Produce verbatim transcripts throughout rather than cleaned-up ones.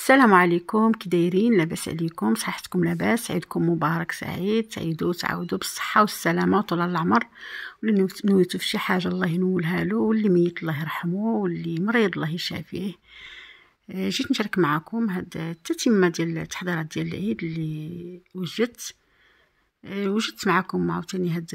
السلام عليكم، كي دايرين؟ لاباس عليكم؟ صحتكم لاباس؟ عيدكم مبارك سعيد، تعيدوا تعاودوا بالصحه والسلامه وطول العمر. واللي نويتو في شي حاجه الله ينولها له، واللي ميت الله يرحمه، واللي مريض الله يشافيه. جيت نشارك معكم هاد التتمه ديال التحضيرات ديال العيد اللي وجدت وجدت معكم عاوتاني هاد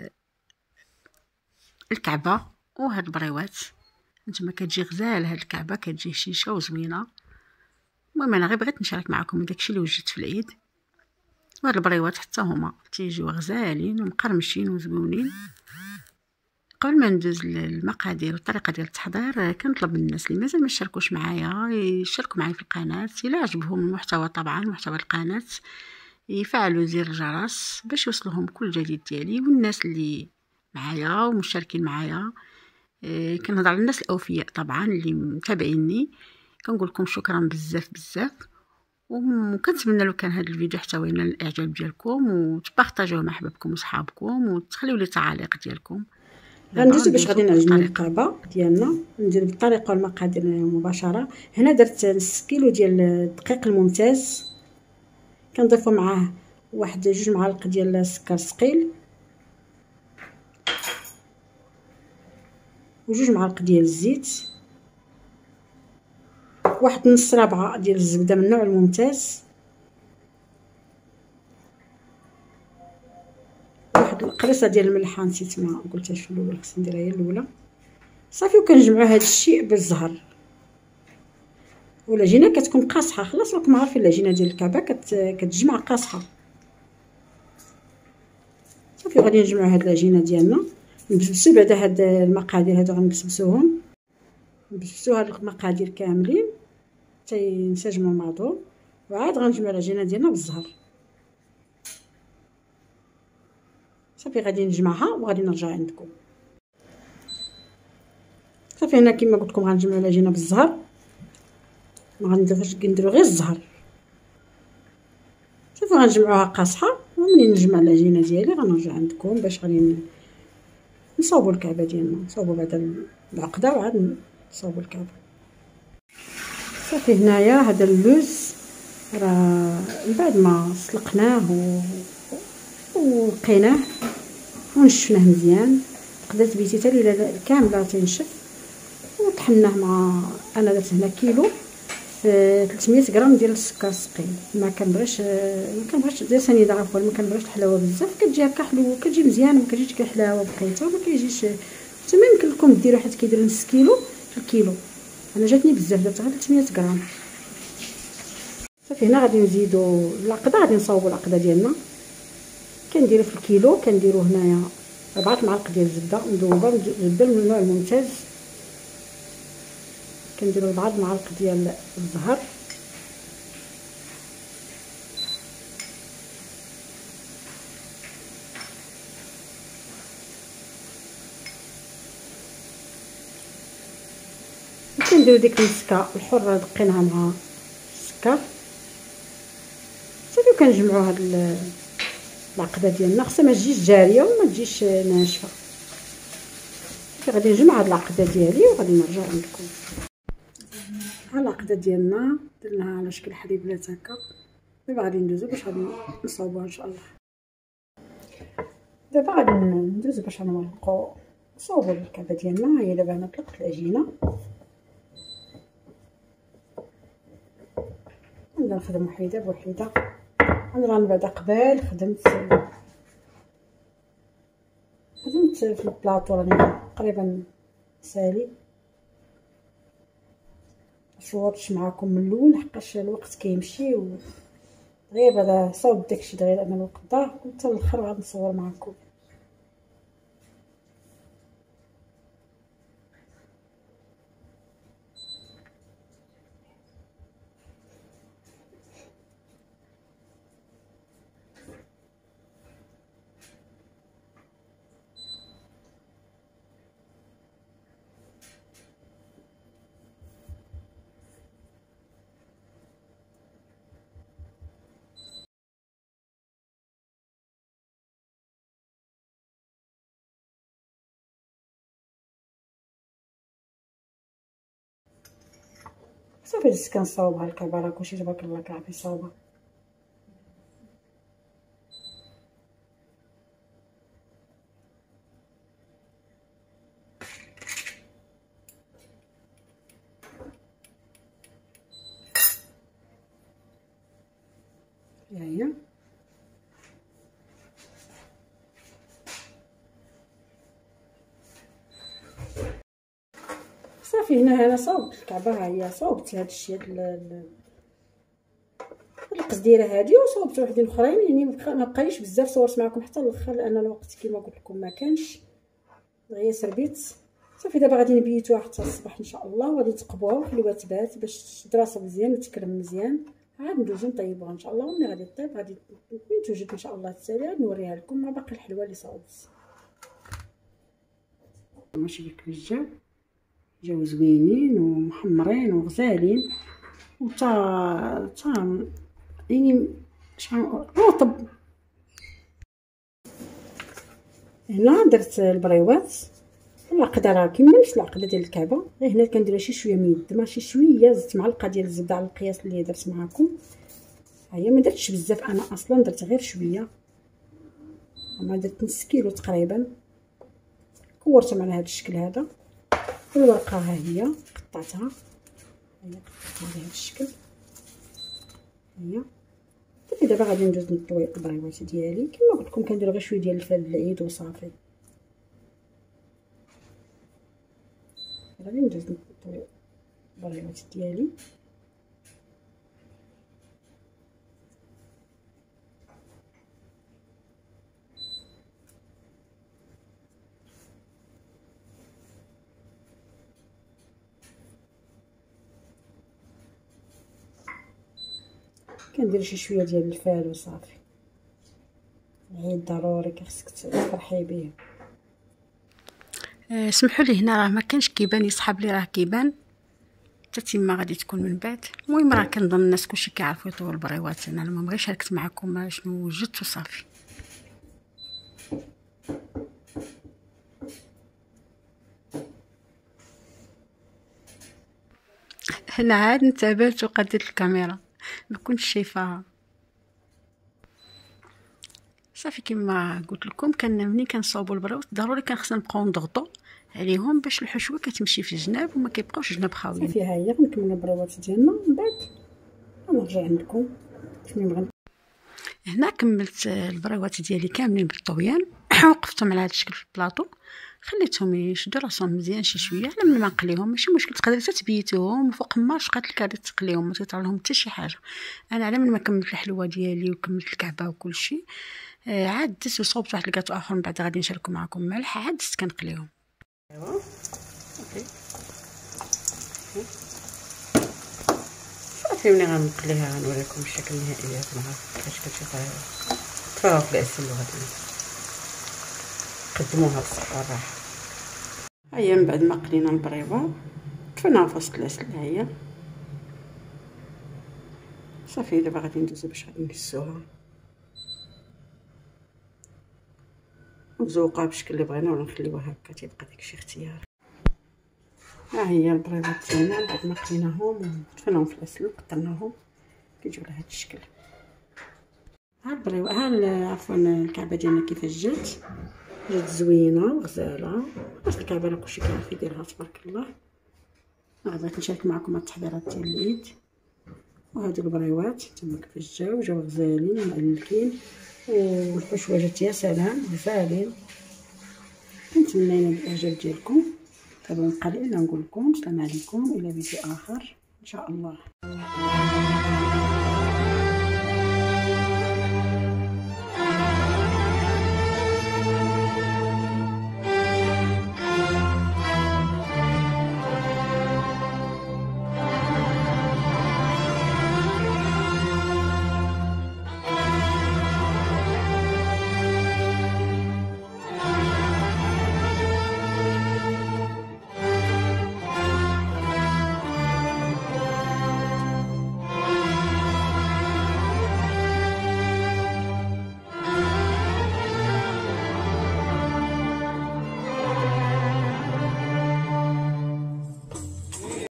الكعبه وهاد البريوات. نتوما كتجي غزال هاد الكعبه، كتجي شيشه وزوينه. المهم انا غير بغيت نشارك معكم داكشي اللي وجدت في العيد. وهاد البريوات حتى هما تيجيو غزالين ومقرمشين وزوينين. قبل ما ندوز للمقادير والطريقه ديال التحضير، كنطلب من الناس اللي مازال ما شاركوش معايا يشاركوا معايا في القناه الا عجبهم المحتوى، طبعا محتوى القناه، يفعلوا زر الجرس باش يوصلهم كل جديد ديالي. والناس اللي معايا ومشاركين معايا، كنهضر على الناس الاوفياء طبعا اللي متابعيني، كنقول لكم شكرا بزاف بزاف. وكنتمنى لو كان هذا الفيديو حتوي لنا الاعجاب ديالكم، وتبارطاجيوه مع احبابكم وصحابكم، وتخليو لي تعاليق ديالكم. غندوزو باش غادي نعجنو الكعبه ديالنا. ندير بالطريقه والمقادير مباشره. هنا درت نص كيلو ديال الدقيق الممتاز، كنضيفو معاه واحد جوج معالق ديال السكر ثقيل، وجوج معالق ديال الزيت، واحد نص ربعه ديال الزبده من النوع الممتاز، واحد القريصه ديال الملحه نسيت ما قلتهاش في الاول، خصني نديرها هي الاولى. صافي. وكنجمعوا هذا الشيء بالزهر. والعجينه كتكون قاصحه، خلاص راكم عارفين العجينه ديال الكعبه كتجمع قاصحه. صافي. غادي نجمعوا هاد العجينه ديالنا، نبسبسوا بعدا هاد المقادير هادو، غنبسبسوهم، نبسبسوا هاد المقادير كاملين حتى ينسجموا مع بعضهم، وعاد غنجمعوا العجينه ديالنا بالزهر. صافي. غادي نجمعها وغادي نرجع عندكم. صافي. هنا كما قلت لكم غنجمعوا العجينه بالزهر، ما غنديروش كنديروا غير الزهر. صافي. غنجمعوها قاصحه، ومنين نجمع العجينه ديالي غنرجع عندكم باش غادي نصاوبوا الكعبه ديالنا، نصاوبوا بعدا العقده وعاد نصاوبوا الكعبه. صافي. هنايا هذا اللوز راه من بعد ما سلقناه و وقيناه ونشفناه مزيان، قدرت بيتي حتى ليله كامله تنشف، وطحناه مع انا درت هنا كيلو ثلاثمية غرام ديال السكر الثقيل. ما كنبغيش ما كنبغيش ديال سنيده عفوا، ما كنبغيش الحلاوه بزاف، كتجي هكا حلوه، كتجي مزيانه، ما كتجيش كي الحلاوه بقيته، ما كيجيش. تما يمكن لكم ديروا حيت كيدير نص كيلو في الكيلو، انا جاتني بزاف درت غير ثلاثمية غرام. صافي. هنا غادي نزيدوا العقده، غادي نصاوبوا العقده ديالنا. كنديروا في الكيلو كنديروا هنايا أربعة معالق ديال الزبده مذوبه، زبده من النوع الممتاز. كنديروا أربعة معالق ديال الزهر، كنديروا ديك المسكه الحره دقيناها مع السكر. صافي. كنجمعوا هاد العقده ديالنا، خصها ما تجيش جاريه وما تجيش ناشفه. صافي. غادي نجمع هاد العقده ديالي وغادي نرجع عندكم. ها العقده ديالنا درناها على شكل حليبلات هكا. دابا غادي ندوزو باش غادي نصاوبوها ان شاء الله. دابا غادي ندوزو باش نورقو نصاوبو الكعبه ديالنا. هي دابا انا طلقت العجينه، نبدا نخدم وحيده بوحيده. انا راني بعدا قبل خدمت خدمت في البلاطو، راني تقريبا سالي صورتش معاكم من الاول حقاش الوقت كيمشي، وغير بعدا صوب داكشي دغيا انا الوقت ضاع، قلت الاخر غادي نصور معاكم. صافي جيت كنصاوبها الكعبه، راه كلشي تبارك الله كيعرف يصاوبها. ها هي صافي. هنا انا صاوبت الكعبه، ها هي صاوبت هاد الشيء هاد القصديره هادي، وصاوبت وحدين اخرين يعني ما بقايش بزاف. صورت معكم حتى الاخر لان الوقت كما قلت لكم ما كانش، غير سربيت. صافي دابا غادي نبيتوها حتى الصباح ان شاء الله، وغادي تقبوها ونخليوها تبات باش تدراسو مزيان وتكرم مزيان. عاد ندوزو نطيبوها ان شاء الله. وملي غادي طيب غادي من توجد ان شاء الله التالي غادي نوريها لكم مع باقي الحلوى اللي صاوبت. ماشي ديك الجو جاو زوينين ومحمرين وغزالين وتا تا يعني شحال رطب. هنا درت البريوات، العقده راه كملت العقده ديال الكعبه، غير هنا كنديرها شي شويه من يد، ماشي شويه. زدت معلقه ديال الزبده على القياس اللي درت معكم. ها هي ما درتش بزاف، انا اصلا درت غير شويه، ما درت نص كيلو تقريبا. كورتهم على هذا الشكل هذا. الورقه ها هي قطعتها، هي قطعتها على هذا الشكل. هي صافي دابا غادي ندوز نطوي البريوات ديالي. كما قلت لكم كندير غير شويه ديال الفل العيد وصافي. غادي ندوز نطوي البريوات ديالي. كندير شي شويه ديال الفال وصافي. العيد ضروري خصك تفرحي به. أه سمحوا لي، هنا راه ما كانش كيبان، يصحاب لي راه كيبان حتى تما غادي تكون من بعد. المهم راه كنظن الناس كلشي كيعرفوا يطويو البريوات. انا المهم غير شاركت معكم شنو وجدت وصافي. هنا عاد انتبهت وقديت الكاميرا ما كنتش شايفاها. صافي كما قلت لكم كان ملي كنصاوبوا البريوات ضروري كان خصنا نبقاو نضغطوا عليهم باش الحشوه كتمشي في الجناب وما كيبقاوش الجناب خاويين. صافي ها هي غنكملوا البريوات ديالنا من بعد غنرجع عندكم فين غن. هنا كملت البريوات ديالي كاملين بالطويان. وقفتهم على هذا الشكل في البلاطو، خليتهم يشدوا راسهم مزيان شي شويه على من ما نقليهم. ماشي مشكل، تقدري حتى تبيتوهم فوق النار شقات لك غادي تقليهم، ما تيطرى لهم حتى شي حاجه. انا على من ما كملت الحلوه ديالي وكملت الكعبه وكل شيء، آه عاد دزت وصوبت واحد الكاطو اخر من بعد غادي نشاركو معكم ملح. عاد دزت كنقليهم. ايوا صافي صافي ملي غنقليها غنوريكم الشكل النهائي ديالها كيفاش كتبقى. تفرغوا في العسل وغادي نقدموها بالصحه والراحه. ها هي من بعد ما قلينا البريوه طفيناها في وسط العسل. ها هي صافي دابا غادي ندوزو باش غادي نكسوها مزوقه بالشكل اللي بغينا، ولا نخليوها هكا تيبقى داكشي اختياري. ها هي البريوات ديالنا بعد ما قليناهم وطفيناهم في العسل وقطرناهم كيجيو على هذا الشكل. ها البريوه ها عفوا الكعبه ديالنا كيفاش جات جات زوينه وغزاله. باش الكعبه راه كلشي كيعرف يديرها تبارك الله. انا بغيت نشارك معكم هاد التحضيرات ديال العيد. وهادو البريوات تما كيفاش جاو جاو غزالين ومعلكين، والحشوه جات يا سلام غزالين. كنتمنى ينال الاعجاب ديالكم. تابعوا قليلا نقول لكم السلام عليكم الى فيديو اخر ان شاء الله.